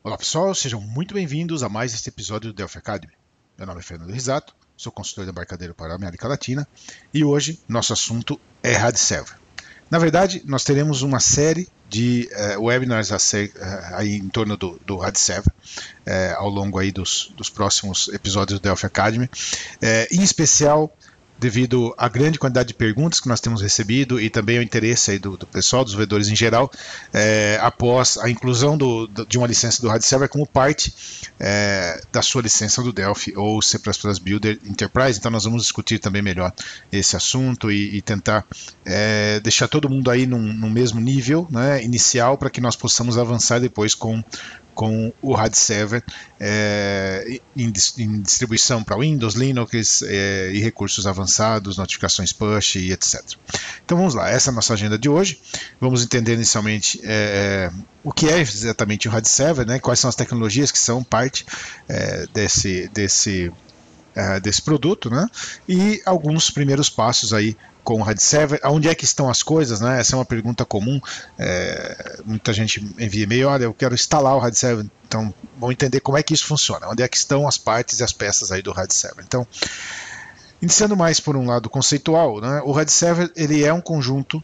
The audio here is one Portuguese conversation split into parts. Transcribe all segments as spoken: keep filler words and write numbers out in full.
Olá pessoal, sejam muito bem-vindos a mais este episódio do Delphi Academy. Meu nome é Fernando Risato, sou consultor de embarcadero para a América Latina e hoje nosso assunto é RAD Server. Na verdade, nós teremos uma série de uh, webinars a ser, uh, aí em torno do, do RAD Server uh, ao longo aí dos, dos próximos episódios do Delphi Academy, uh, em especial devido à grande quantidade de perguntas que nós temos recebido e também ao interesse aí do, do pessoal, dos vendedores em geral, é, após a inclusão do, do, de uma licença do RAD Server como parte é, da sua licença do Delphi ou C plus plus Builder Enterprise. Então nós vamos discutir também melhor esse assunto e, e tentar é, deixar todo mundo aí num, num mesmo nível, né, inicial, para que nós possamos avançar depois com com o RAD Server é, em, em distribuição para Windows, Linux é, e recursos avançados, notificações push e etcétera. Então vamos lá, essa é a nossa agenda de hoje. Vamos entender inicialmente é, o que é exatamente o RAD Server, né, quais são as tecnologias que são parte é, desse, desse, é, desse produto, né, e alguns primeiros passos aí com o RAD Server. Onde é que estão as coisas, né? Essa é uma pergunta comum. É, muita gente envia e-mail, olha, eu quero instalar o RAD Server. Então, vamos entender como é que isso funciona. Onde é que estão as partes e as peças aí do RAD Server. Então, iniciando mais por um lado conceitual, né? O RAD Server ele é um conjunto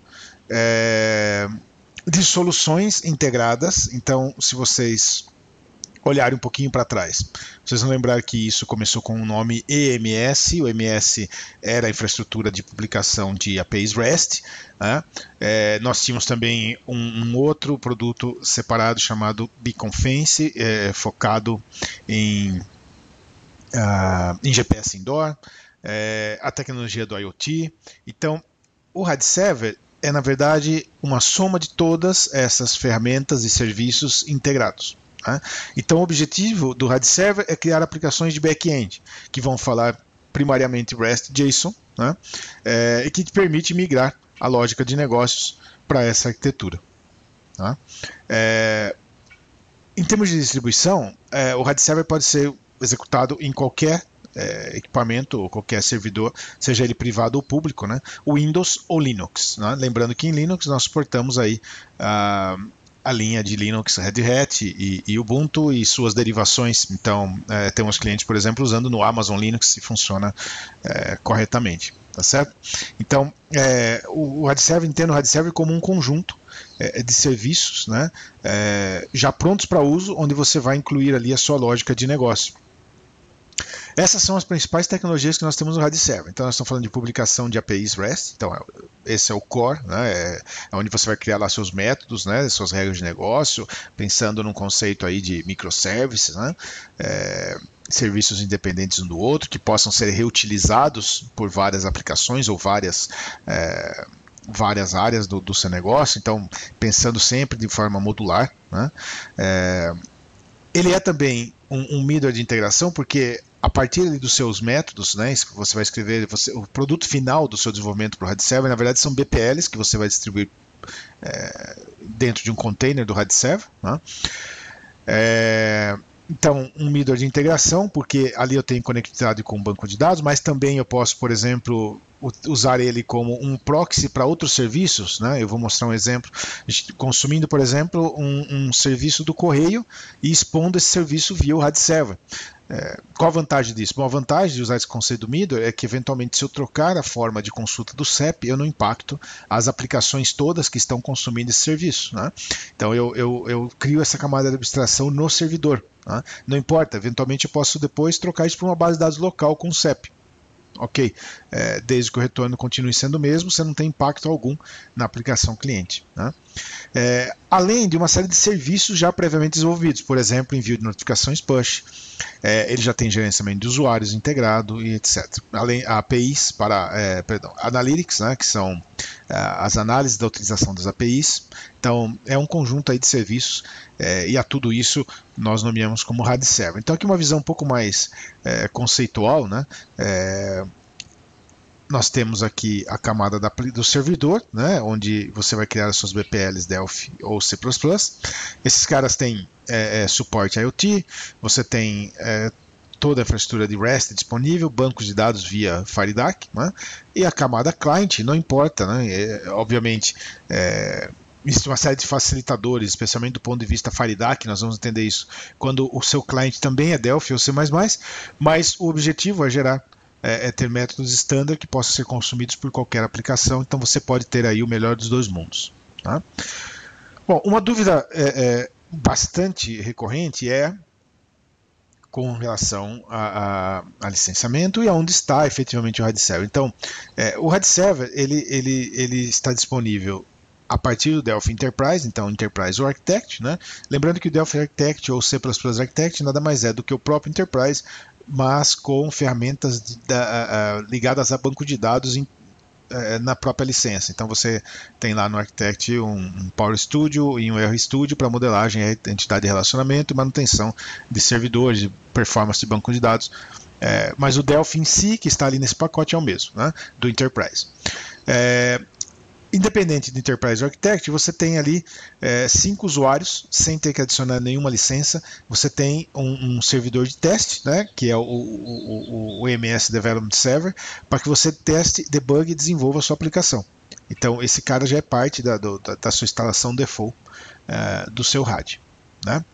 é, de soluções integradas. Então, se vocês olharem um pouquinho para trás, vocês vão lembrar que isso começou com o nome E M S. O E M S era a infraestrutura de publicação de A P Is REST, né? É, nós tínhamos também um, um outro produto separado chamado Beacon Fence, é, focado em, uh, em G P S Indoor, é, a tecnologia do IoT. Então, o RAD Server é, na verdade, uma soma de todas essas ferramentas e serviços integrados. Então o objetivo do RAD Server é criar aplicações de back-end que vão falar primariamente REST JSON, né, é, e que te permite migrar a lógica de negócios para essa arquitetura. Tá? É, em termos de distribuição, é, o RAD Server pode ser executado em qualquer é, equipamento ou qualquer servidor, seja ele privado ou público, né, Windows ou Linux. Né? Lembrando que em Linux nós suportamos aí a a linha de Linux, Red Hat e, e Ubuntu e suas derivações. Então, é, temos clientes, por exemplo, usando no Amazon Linux e funciona é, corretamente, tá certo? Então, é, o, o RAD Server, entendo o RAD Server como um conjunto é, de serviços, né, é, já prontos para uso, onde você vai incluir ali a sua lógica de negócio. Essas são as principais tecnologias que nós temos no RAD Server. Então, nós estamos falando de publicação de A P Is REST. Então, esse é o core, né? É onde você vai criar lá seus métodos, né? Suas regras de negócio, pensando num conceito aí de microservices, né? É, serviços independentes um do outro, que possam ser reutilizados por várias aplicações ou várias, é, várias áreas do, do seu negócio. Então, pensando sempre de forma modular, né? É, ele é também um, um middleware de integração, porque a partir dos seus métodos, né, você vai escrever, você, o produto final do seu desenvolvimento para o RAD Server, na verdade, são B P Ls que você vai distribuir é, dentro de um container do RAD Server. Né? É, então, um middleware de integração, porque ali eu tenho conectado com um banco de dados, mas também eu posso, por exemplo, usar ele como um proxy para outros serviços, né? Eu vou mostrar um exemplo, consumindo, por exemplo, um, um serviço do correio e expondo esse serviço via o RAD Server. É, qual a vantagem disso? Bom, a vantagem de usar esse conceito do middleware é que, eventualmente, se eu trocar a forma de consulta do C E P, eu não impacto as aplicações todas que estão consumindo esse serviço. Né? Então, eu, eu, eu crio essa camada de abstração no servidor. Né? Não importa, eventualmente eu posso depois trocar isso para uma base de dados local com o C E P. Ok, é, desde que o retorno continue sendo o mesmo, você não tem impacto algum na aplicação cliente. Né? É, além de uma série de serviços já previamente desenvolvidos, por exemplo, envio de notificações push, é, ele já tem gerenciamento de usuários integrado e etcétera. Além A P Is para, é, perdão, Analytics, né, que são é, as análises da utilização das A P Is. Então, é um conjunto aí de serviços é, e a tudo isso nós nomeamos como RAD Server. Então, aqui uma visão um pouco mais é, conceitual, né? É, nós temos aqui a camada da, do servidor, né, onde você vai criar as suas B P Ls Delphi ou C plus plus. Esses caras têm é, é, suporte IoT, você tem é, toda a infraestrutura de REST disponível, bancos de dados via FireDAC, né, e a camada client, não importa, né, é, obviamente, é, existe uma série de facilitadores, especialmente do ponto de vista FireDAC, nós vamos entender isso quando o seu cliente também é Delphi ou C mais mais, mas o objetivo é gerar, é, é ter métodos standard que possam ser consumidos por qualquer aplicação, então você pode ter aí o melhor dos dois mundos. Tá? Bom, uma dúvida é, é, bastante recorrente é com relação a, a, a licenciamento e aonde está efetivamente o RAD Server. Então, é, o RAD Server ele, ele, ele está disponível a partir do Delphi Enterprise, então Enterprise ou Architect, né? Lembrando que o Delphi Architect ou C plus plus Architect nada mais é do que o próprio Enterprise, mas com ferramentas de, da, a, ligadas a banco de dados em, a, na própria licença. Então você tem lá no Architect um, um Power Studio e um R Studio para modelagem, entidade de relacionamento e manutenção de servidores, de performance de banco de dados. É, mas o Delphi em si, que está ali nesse pacote, é o mesmo, né? Do Enterprise. É, Independente do Enterprise Architect, você tem ali é, cinco usuários, sem ter que adicionar nenhuma licença. Você tem um, um servidor de teste, né, que é o, o, o, o E M S Development Server, para que você teste, debugue e desenvolva a sua aplicação. Então, esse cara já é parte da, do, da, da sua instalação default é, do seu RAD. Né?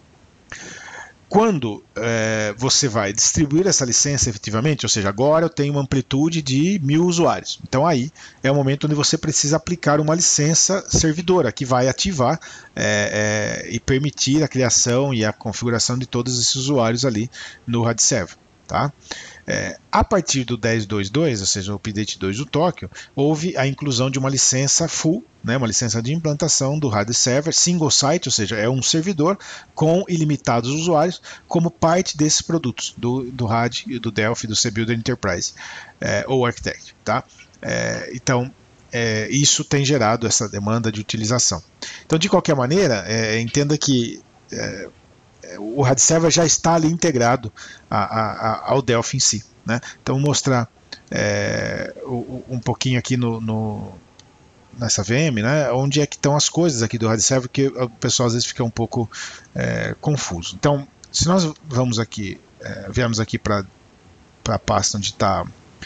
Quando é, você vai distribuir essa licença efetivamente, ou seja, agora eu tenho uma amplitude de mil usuários. Então aí é o momento onde você precisa aplicar uma licença servidora que vai ativar é, é, e permitir a criação e a configuração de todos esses usuários ali no RAD Server. Tá? É, a partir do dez ponto dois ponto dois, ou seja, o Update dois do Tóquio, houve a inclusão de uma licença full, né, uma licença de implantação do RAD Server, single site, ou seja, é um servidor com ilimitados usuários, como parte desses produtos, do, do RAD, do Delphi, do CBuilder Enterprise, é, ou Architect. Tá? É, então, é, isso tem gerado essa demanda de utilização. Então, de qualquer maneira, é, entenda que é, o RAD Server já está ali integrado a, a, a, ao Delphi em si. Né? Então, vou mostrar é, um pouquinho aqui no, no, nessa V M, né, onde é que estão as coisas aqui do RAD Server, que o pessoal às vezes fica um pouco é, confuso. Então, se nós vamos aqui, é, viemos aqui para a pasta onde está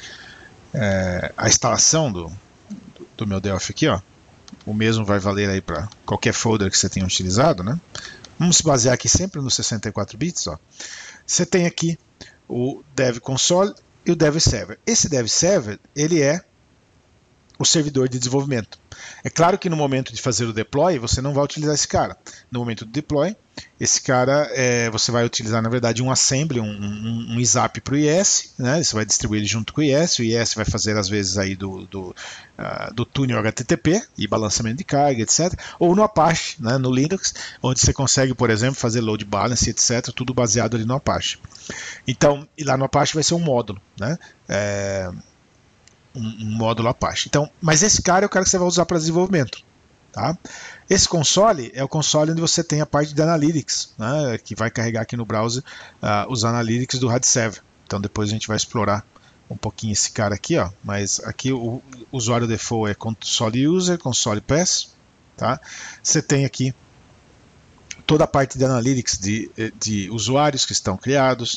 é, a instalação do, do meu Delphi aqui, ó, o mesmo vai valer aí para qualquer folder que você tenha utilizado, né? Vamos se basear aqui sempre nos sessenta e quatro bits. Ó. Você tem aqui o Dev Console e o Dev Server. Esse Dev Server ele é o servidor de desenvolvimento. É claro que no momento de fazer o deploy, você não vai utilizar esse cara. No momento do deploy, esse cara, é, você vai utilizar, na verdade, um assembly, um, um, um I S A P para o I S, né? Você vai distribuir ele junto com o I S, o I S vai fazer, às vezes, aí do, do, uh, do túnel H T T P e balanceamento de carga, etcétera. Ou no Apache, né? No Linux, onde você consegue, por exemplo, fazer load balance, etcétera. Tudo baseado ali no Apache. Então, e lá no Apache vai ser um módulo, né? É, um, um módulo Apache. Então, mas esse cara é o cara que você vai usar para desenvolvimento. Tá? Esse console é o console onde você tem a parte de Analytics, né, que vai carregar aqui no browser uh, os Analytics do RAD Server. Então depois a gente vai explorar um pouquinho esse cara aqui, ó, mas aqui o, o usuário default é console user, console pass. Tá? Você tem aqui toda a parte de Analytics de, de usuários que estão criados,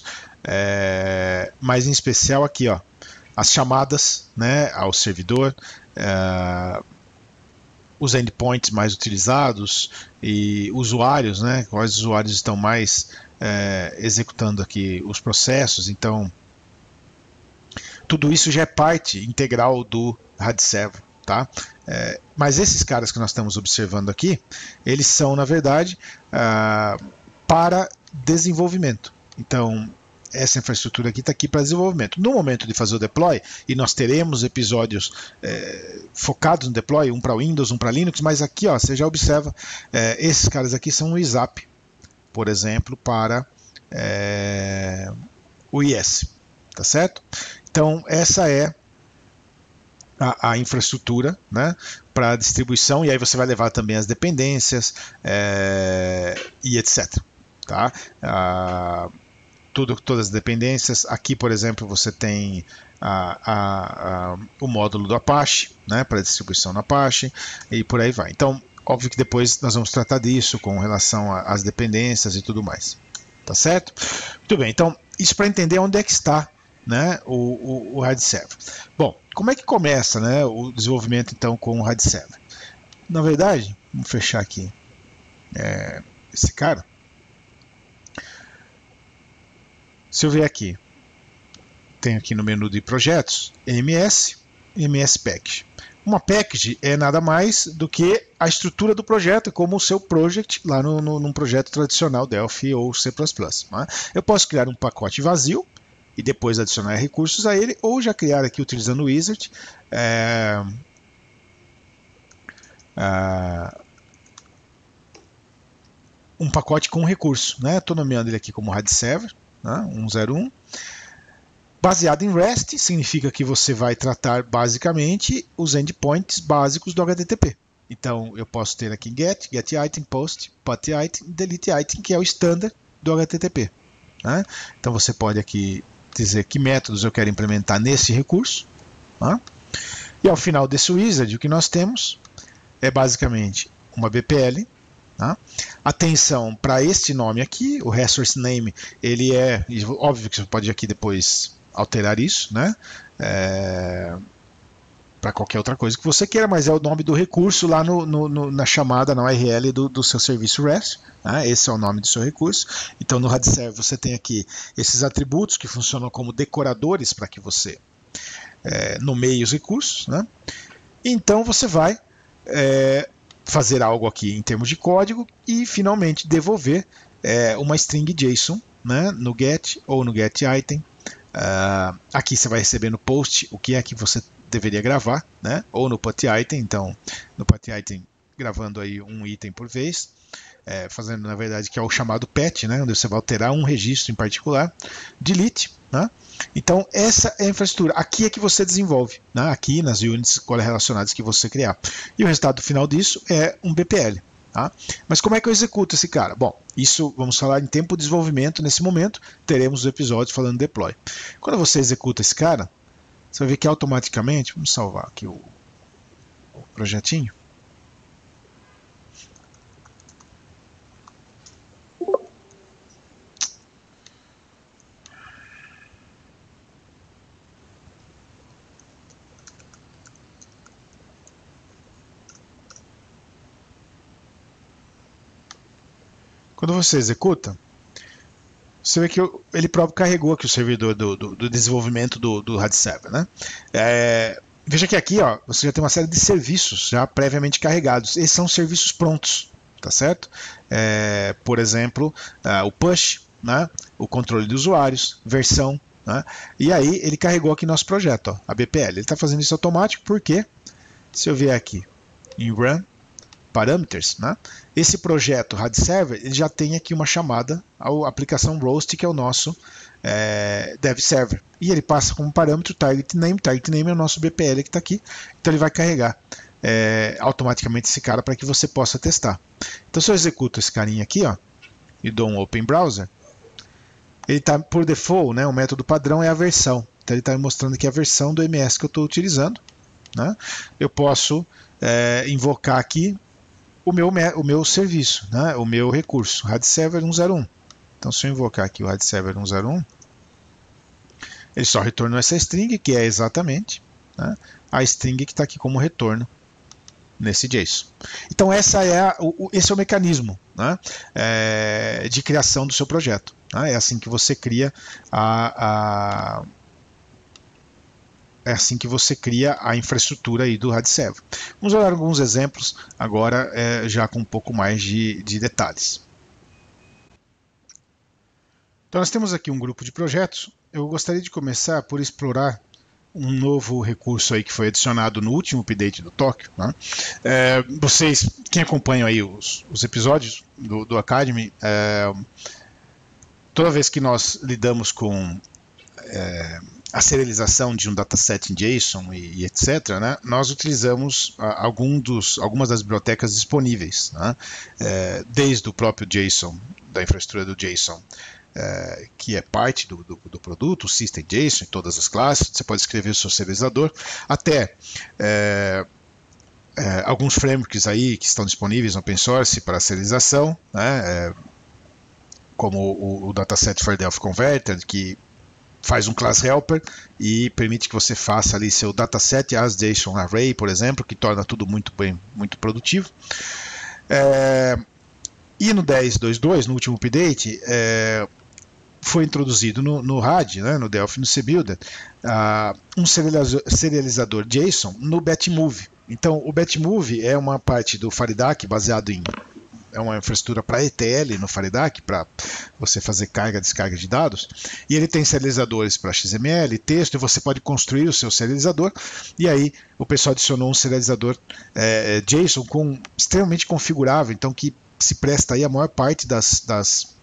é, mas em especial aqui, ó, as chamadas, né, ao servidor, é, os endpoints mais utilizados e usuários, né, quais usuários estão mais é, executando aqui os processos. Então, tudo isso já é parte integral do RAD Server. Tá? É, mas esses caras que nós estamos observando aqui, eles são, na verdade, ah, para desenvolvimento. Então, essa infraestrutura aqui está aqui para desenvolvimento. No momento de fazer o deploy, e nós teremos episódios é, focados no deploy, um para Windows, um para Linux, mas aqui ó, você já observa, é, esses caras aqui são o I S A P, por exemplo, para é, o I S. Tá certo? Então, essa é a, a infraestrutura, né, para distribuição, e aí você vai levar também as dependências é, e etcétera. Tá? Ah, Tudo, todas as dependências. Aqui, por exemplo, você tem a, a, a, o módulo do Apache, né, para distribuição no Apache, e por aí vai. Então, óbvio que depois nós vamos tratar disso com relação às dependências e tudo mais. Tá certo? Muito bem, então, isso para entender onde é que está, né, o, o, o RAD Server. Bom, como é que começa, né, o desenvolvimento então com o RAD Server? Na verdade, Vamos fechar aqui é, esse cara. Se eu ver aqui, tem aqui no menu de projetos, M S, M S Package. Uma package é nada mais do que a estrutura do projeto, como o seu project lá no, no, num projeto tradicional Delphi ou C plus plus. Né? Eu posso criar um pacote vazio e depois adicionar recursos a ele, ou já criar aqui utilizando o Wizard é, é, um pacote com recurso. Estou né? nomeando ele aqui como R A D Server, né? cento e um. Baseado em REST, significa que você vai tratar basicamente os endpoints básicos do H T T P. Então, eu posso ter aqui get, get item, post, put item, delete item, que é o standard do H T T P. Né? Então, você pode aqui dizer que métodos eu quero implementar nesse recurso. Né? E ao final desse wizard, o que nós temos é basicamente uma B P L. Tá? Atenção para este nome aqui, o resource name, ele é, óbvio que você pode aqui depois alterar isso, né? É, para qualquer outra coisa que você queira, mas é o nome do recurso lá no, no, no, na chamada, na U R L do, do seu serviço REST, né? Esse é o nome do seu recurso. Então no R A D Server você tem aqui esses atributos que funcionam como decoradores para que você é, nomeie os recursos, né? Então você vai é, fazer algo aqui em termos de código e finalmente devolver é, uma string JSON, né, no get ou no get item. Uh, aqui você vai receber no post o que é que você deveria gravar, né, ou no put item. Então no put item gravando aí um item por vez, é, fazendo na verdade que é o chamado patch, né, onde você vai alterar um registro em particular. Delete, né? Então essa é a infraestrutura, aqui é que você desenvolve, né? Aqui nas units relacionadas que você criar. E o resultado final disso é um B P L. Tá? Mas como é que eu executo esse cara? Bom, isso vamos falar em tempo de desenvolvimento. Nesse momento teremos os episódios falando deploy. Quando você executa esse cara, você vai ver que automaticamente, vamos salvar aqui o, o projetinho. Quando você executa, você vê que ele próprio carregou aqui o servidor do, do, do desenvolvimento do, do R A D Server. Né? É, veja que aqui ó, você já tem uma série de serviços já previamente carregados. Esses são serviços prontos, tá certo? É, por exemplo, uh, o push, né? O controle de usuários, versão. Né? E aí ele carregou aqui nosso projeto, ó, a B P L. Ele está fazendo isso automático porque, se eu vier aqui em Run, Parameters, né? Esse projeto R A D Server ele já tem aqui uma chamada à aplicação Roast, que é o nosso é, Dev Server. E ele passa como parâmetro Target Name. Target Name é o nosso B P L que está aqui. Então ele vai carregar é, automaticamente esse cara para que você possa testar. Então se eu executo esse carinha aqui ó, e dou um Open Browser, ele está por default, né, o método padrão é a versão. Então ele está me mostrando aqui a versão do M S que eu estou utilizando. Né? Eu posso é, invocar aqui O meu, o meu serviço, né? O meu recurso, R A D Server cento e um. Então, se eu invocar aqui o R A D Server cento e um, ele só retornou essa string, que é exatamente, né, a string que está aqui como retorno nesse JSON. Então, essa é a, o, esse é o mecanismo, né, é, de criação do seu projeto. Né? É assim que você cria a... a É assim que você cria a infraestrutura aí do R A D Server. Vamos olhar alguns exemplos agora, é, já com um pouco mais de, de detalhes. Então nós temos aqui um grupo de projetos. Eu gostaria de começar por explorar um novo recurso aí que foi adicionado no último update do Tóquio. Né? É, vocês, quem acompanha aí os, os episódios do, do Academy, é, toda vez que nós lidamos com é, a serialização de um dataset em JSON e, e etcétera, né, nós utilizamos a, algum dos, algumas das bibliotecas disponíveis, né, é, desde o próprio JSON, da infraestrutura do JSON, é, que é parte do, do, do produto, o System.json, em todas as classes, você pode escrever o seu serializador, até é, é, alguns frameworks aí que estão disponíveis no open source para serialização, né, é, como o, o Dataset for Delphi Converter, que faz um class helper e permite que você faça ali seu dataset as JSON array, por exemplo, que torna tudo muito bem, muito produtivo. É, e no dez ponto dois ponto dois, no último update, é, foi introduzido no, no R A D, né, no Delphi, no CBuilder, uh, um serializador, serializador JSON no Batmove. Então, o Batmove é uma parte do Faridac baseado em é uma infraestrutura para E T L no Faridac, para você fazer carga e descarga de dados, e ele tem serializadores para X M L, texto, e você pode construir o seu serializador, e aí o pessoal adicionou um serializador é, JSON com, extremamente configurável, então que se presta aí a maior parte das, das,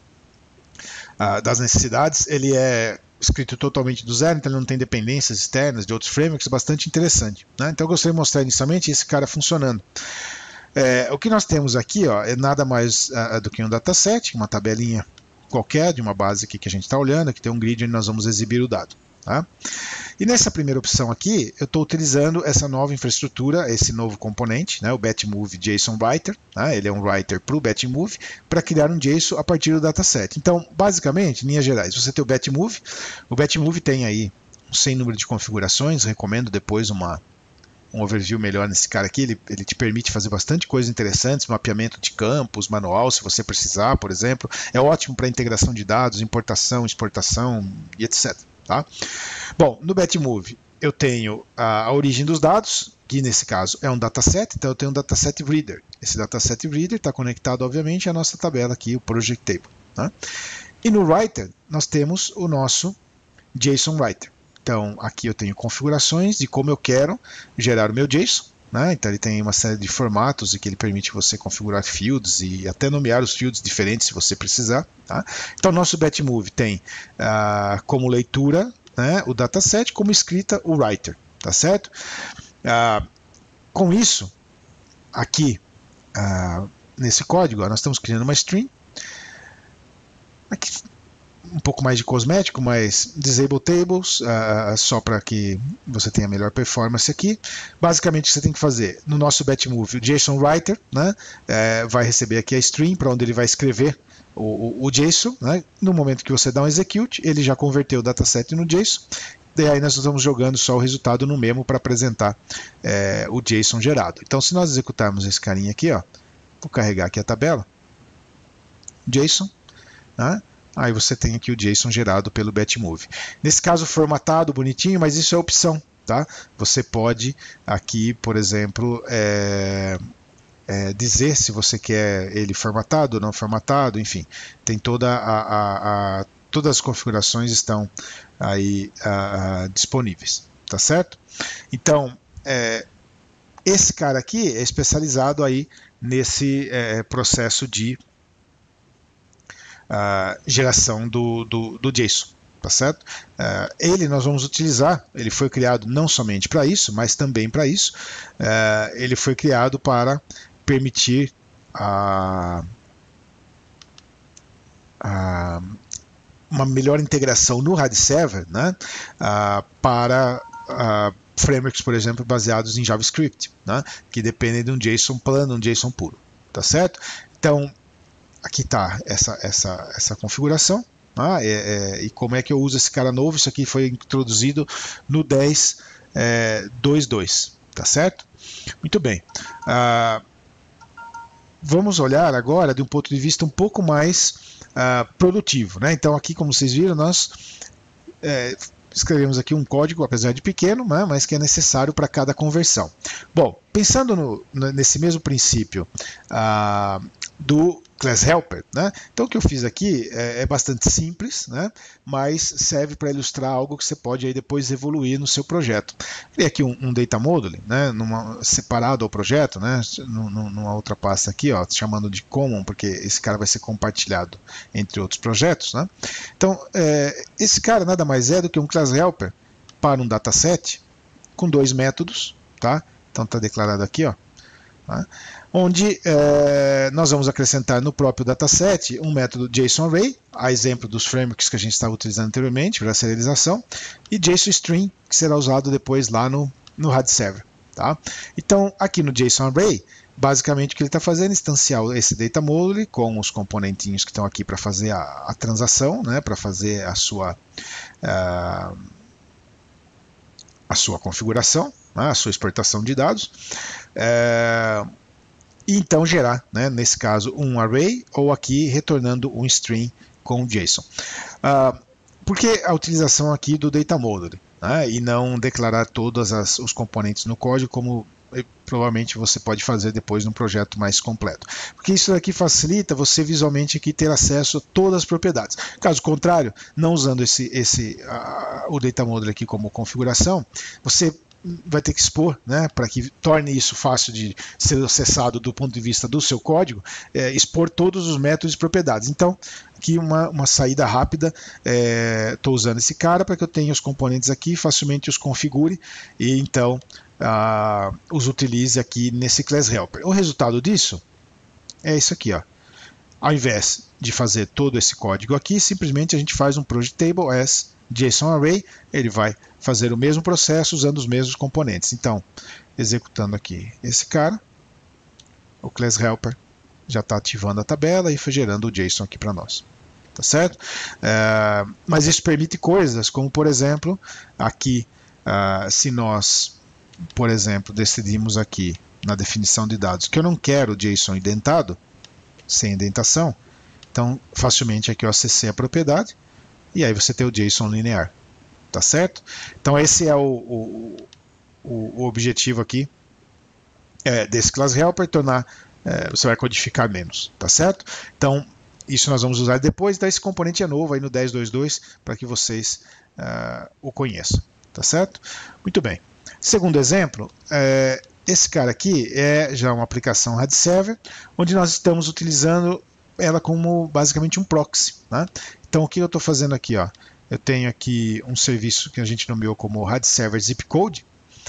uh, das necessidades. Ele é escrito totalmente do zero, então ele não tem dependências externas de outros frameworks, bastante interessante, né? Então eu gostaria de mostrar inicialmente esse cara funcionando. É, o que nós temos aqui, ó, é nada mais uh, do que um dataset, uma tabelinha qualquer de uma base aqui que a gente está olhando, que tem um grid onde nós vamos exibir o dado. Tá? E nessa primeira opção aqui, eu estou utilizando essa nova infraestrutura, esse novo componente, né, o Batmove JSON Writer, tá? Ele é um writer para o Batmove, para criar um JSON a partir do dataset. Então, basicamente, em linhas gerais, você tem o Batmove, o Batmove tem aí um sem número de configurações, recomendo depois uma um overview melhor nesse cara aqui, ele, ele te permite fazer bastante coisas interessantes, mapeamento de campos, manual, se você precisar, por exemplo. É ótimo para integração de dados, importação, exportação e etcétera. Tá? Bom, no Batmove eu tenho a, a origem dos dados, que nesse caso é um dataset, então eu tenho um dataset reader. Esse dataset reader está conectado, obviamente, à nossa tabela aqui, o project table. Tá? E no writer nós temos o nosso JSON writer. Então, aqui eu tenho configurações de como eu quero gerar o meu JSON, né? Então ele tem uma série de formatos e que ele permite você configurar fields e até nomear os fields diferentes se você precisar. Tá? Então, nosso Batmove tem uh, como leitura, né, o dataset, como escrita o writer, tá certo? Uh, com isso, aqui uh, nesse código, ó, nós estamos criando uma string. Aqui, um pouco mais de cosmético, mas disable tables, uh, só para que você tenha melhor performance aqui. Basicamente o que você tem que fazer, no nosso Batmove, o JSON Writer, né, é, vai receber aqui a string para onde ele vai escrever o, o, o JSON, né. No momento que você dá um execute, ele já converteu o dataset no JSON, e aí nós estamos jogando só o resultado no memo para apresentar é, o JSON gerado. Então se nós executarmos esse carinha aqui, ó, vou carregar aqui a tabela, JSON, né, aí você tem aqui o JSON gerado pelo Batmove. Nesse caso formatado, bonitinho, mas isso é opção, tá? Você pode aqui, por exemplo, é, é, dizer se você quer ele formatado ou não formatado, enfim, tem toda a, a, a todas as configurações estão aí a, a, disponíveis, tá certo? Então, é, esse cara aqui é especializado aí nesse é, processo de Uh, geração do, do, do JSON, tá certo? Uh, ele nós vamos utilizar, ele foi criado não somente para isso, mas também para isso. Uh, ele foi criado para permitir a, a, uma melhor integração no R A D Server, né? uh, para uh, frameworks, por exemplo, baseados em JavaScript, né? Que dependem de um JSON plano, um JSON puro, tá certo? Então, aqui está essa, essa, essa configuração. Ah, é, é, e como é que eu uso esse cara novo? Isso aqui foi introduzido no dez ponto dois ponto dois. Tá certo? Muito bem. Ah, vamos olhar agora de um ponto de vista um pouco mais ah, produtivo, né? Então aqui, como vocês viram, nós é, escrevemos aqui um código, apesar de pequeno, né, mas que é necessário para cada conversão. Bom, pensando no, nesse mesmo princípio ah, do Class Helper, né? Então o que eu fiz aqui é, é bastante simples, né? Mas serve para ilustrar algo que você pode aí depois evoluir no seu projeto. Criei aqui um, um data module, né? Numa, separado ao projeto, né? Numa outra pasta aqui, ó, chamando de common, porque esse cara vai ser compartilhado entre outros projetos, né? Então é, esse cara nada mais é do que um Class Helper para um dataset com dois métodos, tá? Então está declarado aqui, ó. Tá? Onde é, nós vamos acrescentar no próprio dataset um método JSONArray, a exemplo dos frameworks que a gente estava utilizando anteriormente para a serialização, e JSONString, que será usado depois lá no, no R A D Server. Tá? Então, aqui no JSONArray, basicamente o que ele está fazendo é instanciar esse data module com os componentinhos que estão aqui para fazer a, a transação, né, para fazer a sua, a, a sua configuração, a sua exportação de dados. É, e então gerar, né, nesse caso, um array, ou aqui retornando um string com JSON. Uh, por que a utilização aqui do data model, né, e não declarar todos as, os componentes no código, como provavelmente você pode fazer depois num projeto mais completo? Porque isso daqui facilita você visualmente aqui ter acesso a todas as propriedades. Caso contrário, não usando esse, esse, uh, o data model aqui como configuração, você vai ter que expor, né, para que torne isso fácil de ser acessado do ponto de vista do seu código, é, expor todos os métodos e propriedades. Então, aqui uma, uma saída rápida, estou é, usando esse cara para que eu tenha os componentes aqui, facilmente os configure e então ah, os utilize aqui nesse class helper. O resultado disso é isso aqui, ó. Ao invés de fazer todo esse código aqui, simplesmente a gente faz um project table as JSON array, ele vai fazer o mesmo processo usando os mesmos componentes. Então, executando aqui esse cara, o class helper já está ativando a tabela e foi gerando o JSON aqui para nós. Tá certo? É, mas isso permite coisas como, por exemplo, aqui, uh, se nós, por exemplo, decidimos aqui na definição de dados que eu não quero JSON indentado, sem indentação, então facilmente aqui eu acessei a propriedade e aí você tem o JSON linear, tá certo? Então esse é o, o, o objetivo aqui é, desse class helper, tornar, é, você vai codificar menos, tá certo? Então isso nós vamos usar depois, então esse componente é novo aí no dez ponto dois ponto dois para que vocês uh, o conheçam, tá certo? Muito bem. Segundo exemplo, é, esse cara aqui é já uma aplicação Rad Server, onde nós estamos utilizando ela como basicamente um proxy, né? Então o que eu estou fazendo aqui, ó? Eu tenho aqui um serviço que a gente nomeou como Rad Server Zip Code,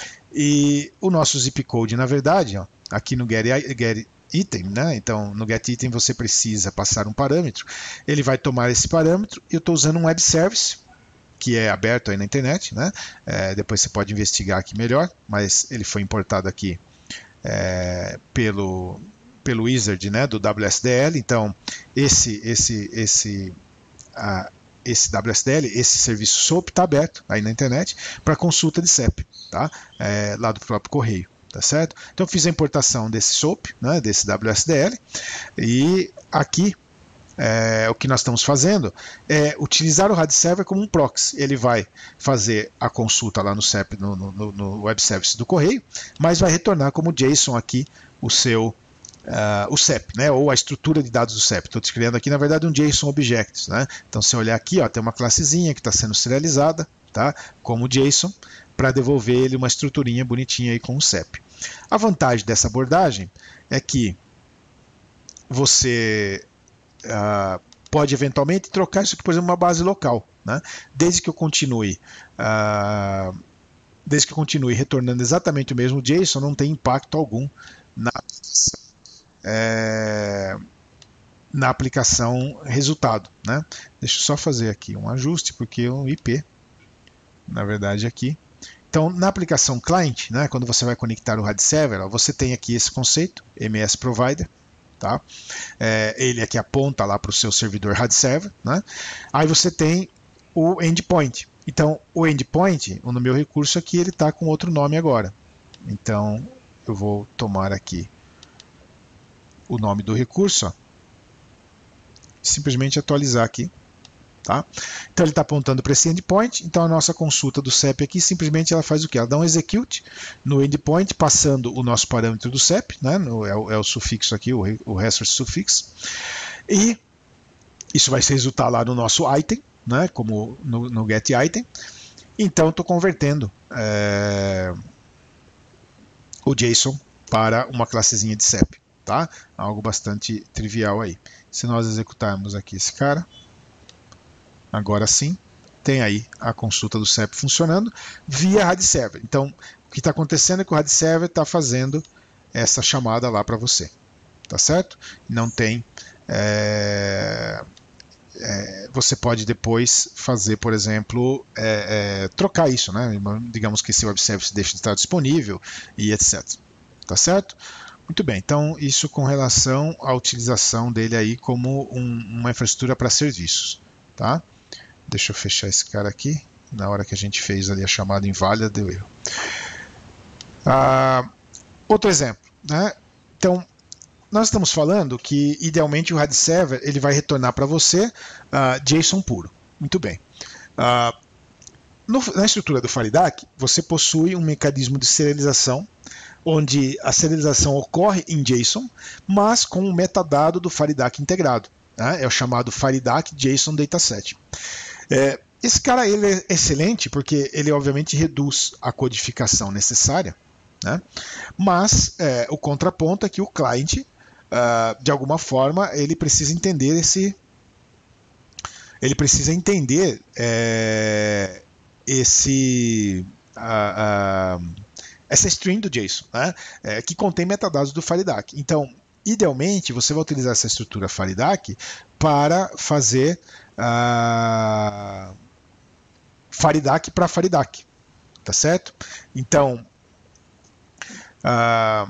e o nosso zip code, na verdade, ó, aqui no get, get item, né? Então no get item você precisa passar um parâmetro, ele vai tomar esse parâmetro, e eu estou usando um web service que é aberto aí na internet, né? É, depois você pode investigar aqui melhor, mas ele foi importado aqui é, pelo pelo wizard, né, do W S D L. Então esse esse esse a, esse W S D L, esse serviço SOAP está aberto aí na internet para consulta de S E P, tá? É, lá do próprio correio, tá certo? Então eu fiz a importação desse SOAP, né, desse W S D L, e aqui é, o que nós estamos fazendo é utilizar o Rad Server como um proxy. Ele vai fazer a consulta lá no S E P, no, no, no web service do correio, mas vai retornar como JSON aqui o seu Uh, o S E P, né, ou a estrutura de dados do S E P. Estou descrevendo aqui, na verdade, um JSON Objects, né? Então, se eu olhar aqui, ó, tem uma classezinha que está sendo serializada, tá, como JSON, para devolver ele uma estruturinha bonitinha aí com o S E P. A vantagem dessa abordagem é que você uh, pode eventualmente trocar isso aqui, por exemplo, uma base local, né? Desde que eu continue uh, desde que eu continue retornando exatamente o mesmo JSON, não tem impacto algum na É, na aplicação resultado, né? Deixa eu só fazer aqui um ajuste, porque o I P, na verdade, aqui. Então, na aplicação client, né, quando você vai conectar o Rad Server, ó, você tem aqui esse conceito, M S Provider, tá? É, ele aqui aponta lá para o seu servidor Rad Server, né? Aí você tem o endpoint. Então, o endpoint, no meu recurso aqui, ele está com outro nome agora. Então, eu vou tomar aqui o nome do recurso, ó, simplesmente atualizar aqui, tá? Então ele está apontando para esse endpoint. Então a nossa consulta do S E P aqui simplesmente ela faz o que? Ela dá um execute no endpoint, passando o nosso parâmetro do S E P, né? No, é, o, é o sufixo aqui, o, o resource suffix, e isso vai se resultar lá no nosso item, né? Como no, no get item. Então estou convertendo é, o JSON para uma classezinha de S E P. Tá? Algo bastante trivial aí. Se nós executarmos aqui esse cara, agora sim, tem aí a consulta do S E P funcionando via Rad Server. Então, o que está acontecendo é que o Rad Server está fazendo essa chamada lá para você. Tá certo? Não tem... É, é, você pode depois fazer, por exemplo, é, é, trocar isso, né? Digamos que esse web service deixe de estar disponível e etcétera. Tá certo? Muito bem, então isso com relação à utilização dele aí como um, uma infraestrutura para serviços, tá? Deixa eu fechar esse cara aqui, na hora que a gente fez ali a chamada inválida deu erro. Ah, outro exemplo, né? Então nós estamos falando que, idealmente, o R A D Server ele vai retornar para você uh, JSON puro. Muito bem. Uh, no, na estrutura do FireDAC, você possui um mecanismo de serialização, onde a serialização ocorre em JSON, mas com o metadado do FireDAC integrado. Né? É o chamado FireDAC JSON Dataset. É, esse cara ele é excelente porque ele, obviamente, reduz a codificação necessária, né? Mas é, o contraponto é que o cliente, uh, de alguma forma, ele precisa entender esse... Ele precisa entender é, esse... Uh, uh, essa string do JSON, né? É, que contém metadados do FireDAC. Então, idealmente, você vai utilizar essa estrutura FireDAC para fazer uh, FireDAC para FireDAC, tá certo? Então, uh,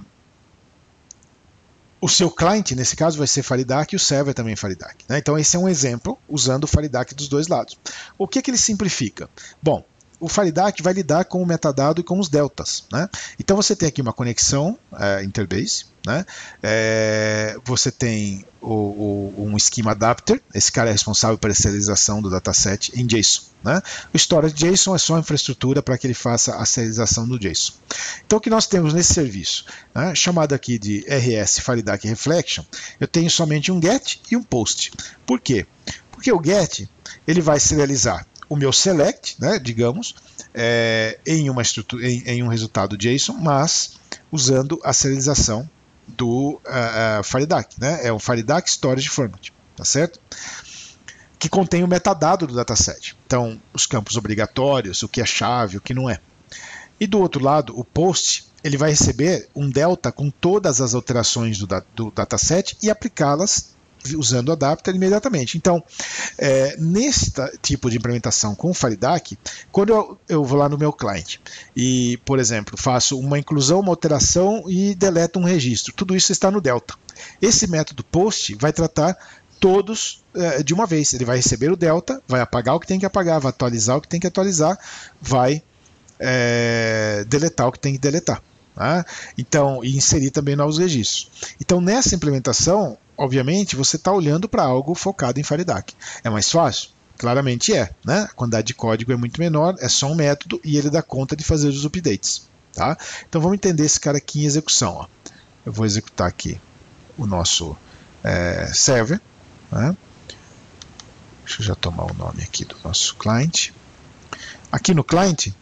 o seu cliente, nesse caso, vai ser FireDAC e o server também é FireDAC. Né? Então, esse é um exemplo usando o FireDAC dos dois lados. O que, que ele simplifica? Bom, o FireDAC vai lidar com o metadado e com os deltas. Né? Então você tem aqui uma conexão é, interbase, né? É, você tem o, o, um schema adapter, esse cara é responsável pela serialização do dataset em JSON. Né? O storage JSON é só infraestrutura para que ele faça a serialização do JSON. Então o que nós temos nesse serviço, né, chamado aqui de R S FireDAC Reflection, eu tenho somente um get e um post. Por quê? Porque o get ele vai serializar o meu select, né, digamos, é, em, uma estrutura, em, em um resultado JSON, mas usando a serialização do uh, uh, FireDAC, né? É um FireDAC Storage Format, tá certo? Que contém o metadado do dataset. Então, os campos obrigatórios, o que é chave, o que não é. E do outro lado, o post, ele vai receber um delta com todas as alterações do, do dataset e aplicá-las usando o adapter imediatamente. Então, é, nesse tipo de implementação com o FireDAC, quando eu, eu vou lá no meu cliente e, por exemplo, faço uma inclusão, uma alteração e deleto um registro, tudo isso está no delta. Esse método post vai tratar todos é, de uma vez. Ele vai receber o delta, vai apagar o que tem que apagar, vai atualizar o que tem que atualizar, vai é, deletar o que tem que deletar. Tá? Então, e inserir também novos registros. Então, nessa implementação, obviamente, você está olhando para algo focado em FireDAC. É mais fácil? Claramente é. Né? A quantidade de código é muito menor, é só um método e ele dá conta de fazer os updates. Tá? Então vamos entender esse cara aqui em execução. Ó. Eu vou executar aqui o nosso é, server. Né? Deixa eu já tomar o nome aqui do nosso cliente. Aqui no cliente,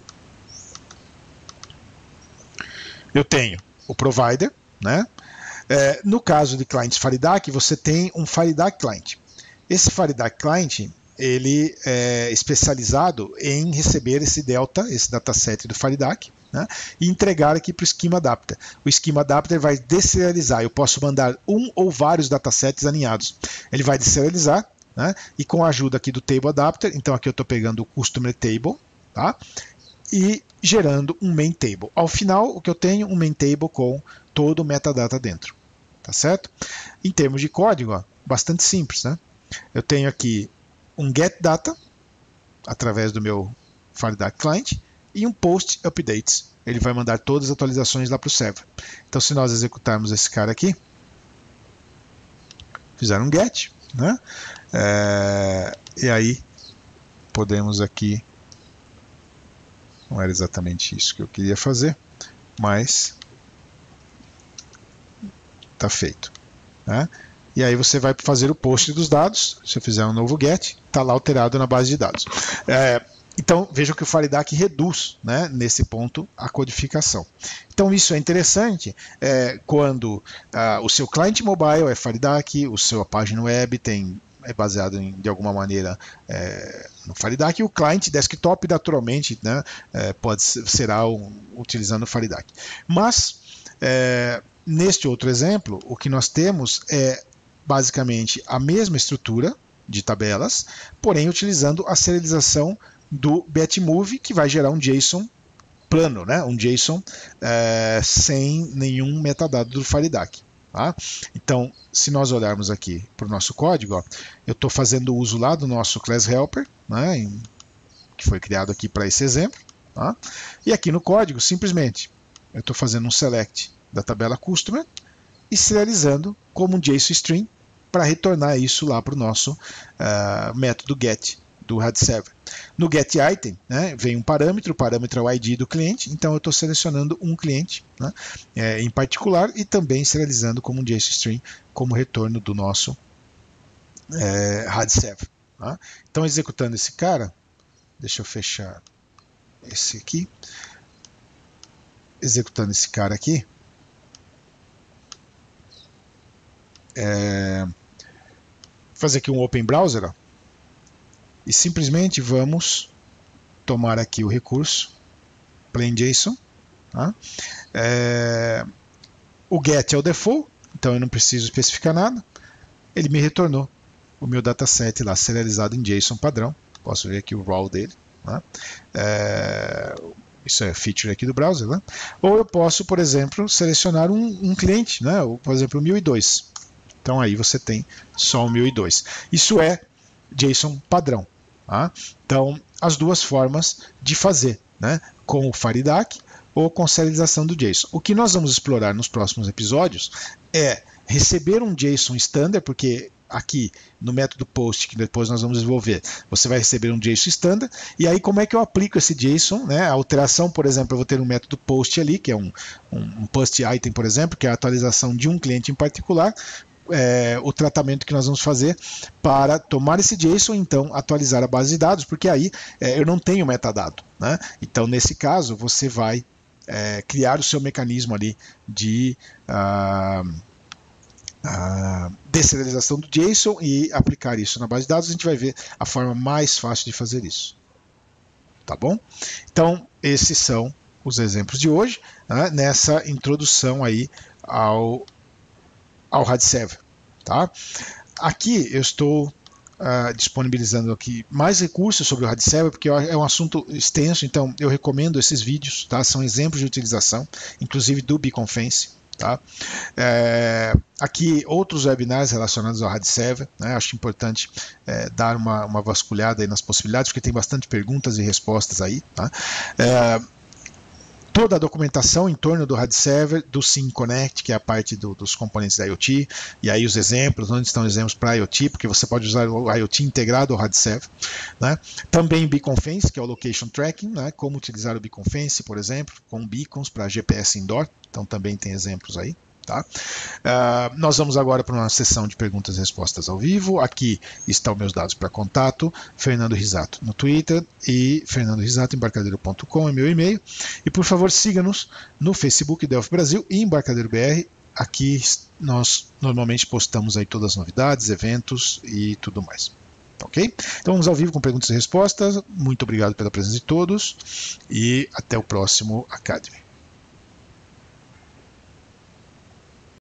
eu tenho o provider, né? É, no caso de clientes FireDAC, você tem um FireDAC Client. Esse FireDAC Client, ele é especializado em receber esse delta, esse dataset do FireDAC, né? E entregar aqui para o Schema Adapter. O Schema Adapter vai deserializar. Eu posso mandar um ou vários datasets alinhados. Ele vai deserializar, né? E com a ajuda aqui do Table Adapter, então aqui eu estou pegando o Customer Table, tá? E gerando um main table. Ao final, o que eu tenho? Um main table com todo o metadata dentro. Tá certo? Em termos de código, ó, bastante simples. Né? Eu tenho aqui um get data, através do meu FireDAC client, e um post updates. Ele vai mandar todas as atualizações lá para o server. Então, se nós executarmos esse cara aqui, fizer um get, né? É, e aí podemos aqui... Não era exatamente isso que eu queria fazer, mas está feito. Né? E aí você vai fazer o post dos dados. Se eu fizer um novo get, está lá alterado na base de dados. É, então vejam que o FireDAC reduz, né, nesse ponto a codificação. Então isso é interessante é, quando ah, o seu cliente mobile é FireDAC, o seu página web tem é baseado em, de alguma maneira é, no FireDAC, e o cliente desktop naturalmente, né, é, pode ser, será um, utilizando o FireDAC. Mas é, neste outro exemplo, o que nós temos é basicamente a mesma estrutura de tabelas, porém utilizando a serialização do Batmove, que vai gerar um JSON plano, né, um JSON é, sem nenhum metadado do FireDAC. Tá? Então, se nós olharmos aqui para o nosso código, ó, eu estou fazendo uso lá do nosso Class Helper, né, em, que foi criado aqui para esse exemplo. Tá? E aqui no código, simplesmente, eu estou fazendo um select da tabela Customer e serializando como um JSON string para retornar isso lá para o nosso uh, método get do R A D Server. No getItem, né, vem um parâmetro, o parâmetro é o I D do cliente, então eu estou selecionando um cliente, né, é, em particular e também serializando como um JSON string como retorno do nosso é, R A D Server. Tá? Então, executando esse cara, deixa eu fechar esse aqui, executando esse cara aqui, é, fazer aqui um Open Browser, ó, e simplesmente vamos tomar aqui o recurso plain JSON. Tá? É, o get é o default, então eu não preciso especificar nada. Ele me retornou o meu dataset lá serializado em JSON padrão. Posso ver aqui o raw dele. Tá? É, isso é feature aqui do browser. Né? Ou eu posso, por exemplo, selecionar um, um cliente, né? Ou, por exemplo, o mil e dois. Então aí você tem só o mil e dois. Isso é JSON padrão. Tá? Então, as duas formas de fazer, né? Com o FireDAC ou com serialização do JSON. O que nós vamos explorar nos próximos episódios é receber um JSON standard, porque aqui no método post, que depois nós vamos desenvolver, você vai receber um JSON standard, e aí como é que eu aplico esse JSON, né? A alteração, por exemplo, eu vou ter um método post ali, que é um, um, um post item, por exemplo, que é a atualização de um cliente em particular. É, o tratamento que nós vamos fazer para tomar esse JSON e então atualizar a base de dados, porque aí é, eu não tenho metadado, né? Então nesse caso você vai é, criar o seu mecanismo ali de ah, ah, deserialização do JSON e aplicar isso na base de dados. A gente vai ver a forma mais fácil de fazer isso, tá bom? Então esses são os exemplos de hoje, né, nessa introdução aí ao ao R A D Server, tá? Aqui eu estou uh, disponibilizando aqui mais recursos sobre o R A D Server, porque é um assunto extenso, então eu recomendo esses vídeos, tá? São exemplos de utilização, inclusive do Beacon-Fence, tá? É, aqui outros webinars relacionados ao R A D Server, né? Acho importante é, dar uma, uma vasculhada aí nas possibilidades, porque tem bastante perguntas e respostas aí, tá? É, toda a documentação em torno do R A D Server, do SymConnect, que é a parte do, dos componentes da IoT, e aí os exemplos, onde estão os exemplos para IoT, porque você pode usar o IoT integrado ao R A D Server. Né? Também Beacon-Fence, que é o Location Tracking, né? Como utilizar o Beacon-Fence, por exemplo, com beacons para G P S indoor, então também tem exemplos aí. Tá? Uh, nós vamos agora para uma sessão de perguntas e respostas ao vivo. Aqui estão meus dados para contato, Fernando Risato no Twitter e fernando risato embarcadeiro ponto com é meu e-mail. E por favor siga-nos no Facebook Delphi Brasil e Embarcadeiro B R. Aqui nós normalmente postamos aí todas as novidades, eventos e tudo mais. Ok? Então vamos ao vivo com perguntas e respostas. Muito obrigado pela presença de todos e até o próximo Academy.